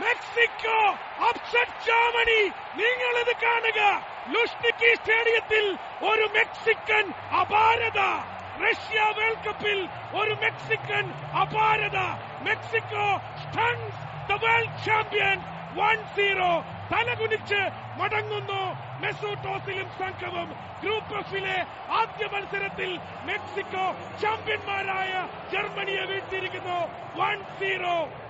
Mexico upset Germany. നിങ്ങൾ ഇത് കാണുക. ലുഷ്നിക്കി സ്റ്റേഡിയത്തിൽ ഒരു മെക്സിക്കൻ അപാരത. റഷ്യ വേൾഡ് കപ്പിൽ ഒരു മെക്സിക്കൻ അപാരത. Mexico stuns the world champion 1-0. തലകുനിച്ച് മടങ്ങുന്നു മെസൂട്ട് ഓസിലും സംഘവും. ഗ്രൂപ്പ് എഫിലെ ആദ്യ മത്സരത്തിൽ മെക്സിക്കോ ചാമ്പ്യന്മാരായ ജർമ്മനിയെ വീഴ്ത്തിയിരിക്കുന്നു 1-0.